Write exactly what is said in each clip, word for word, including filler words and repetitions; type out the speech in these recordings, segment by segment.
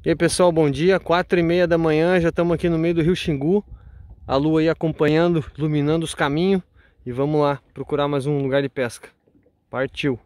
E aí pessoal, bom dia, quatro e meia da manhã, já estamos aqui no meio do rio Xingu. A lua aí acompanhando, iluminando os caminhos. E vamos lá procurar mais um lugar de pesca. Partiu!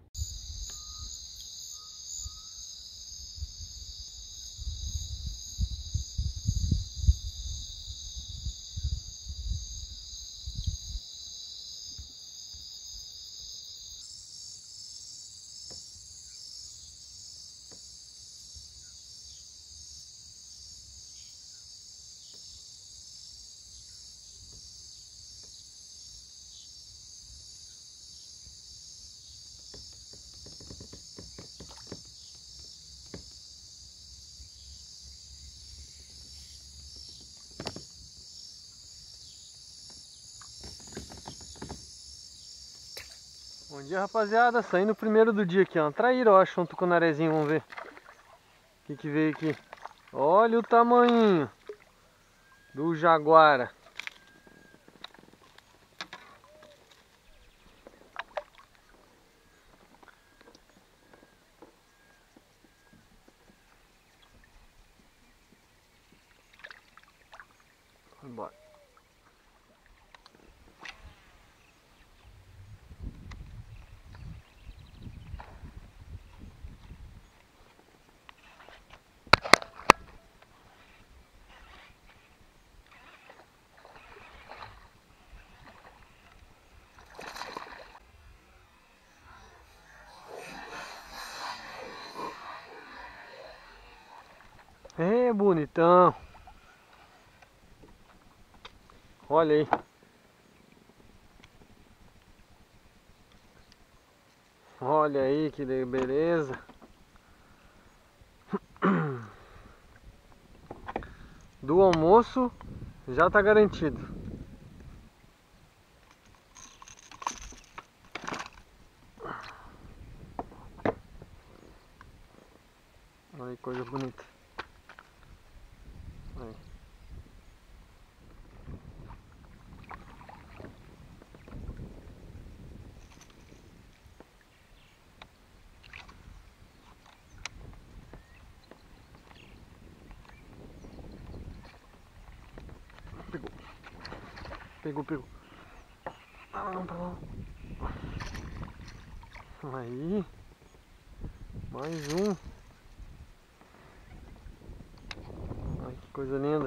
Bom dia, rapaziada, saindo o primeiro do dia aqui, ó, traíra, eu acho, um tucunarezinho, vamos ver o que que veio aqui. Olha o tamanho do jaguara. Bora. É bonitão. Olha aí. Olha aí que beleza. Do almoço já tá garantido. Olha que coisa bonita. Aí. Pegou. Pegou, pegou. Ah, não, tá lá. Aí. Mais um. Ai, que coisa linda.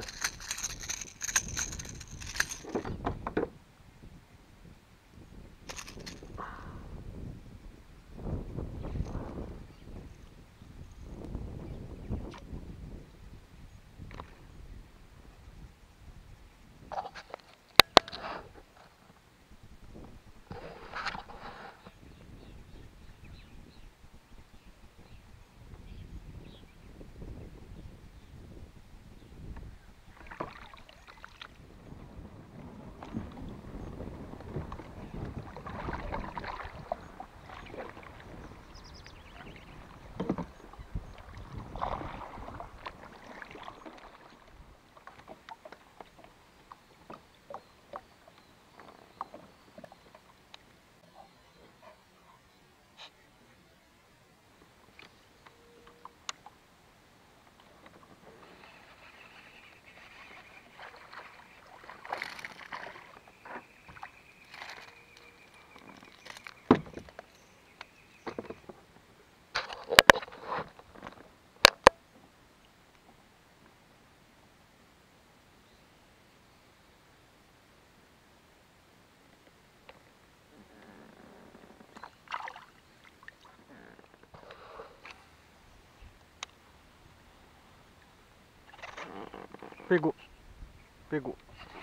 Pegou. Pegou.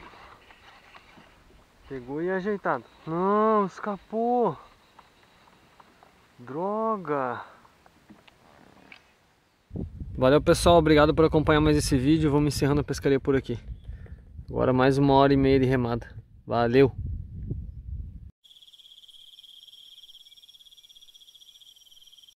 Pegou e ajeitado. Não, escapou. Droga. Valeu pessoal, obrigado por acompanhar mais esse vídeo. Vamos encerrando a pescaria por aqui. Agora mais uma hora e meia de remada. Valeu.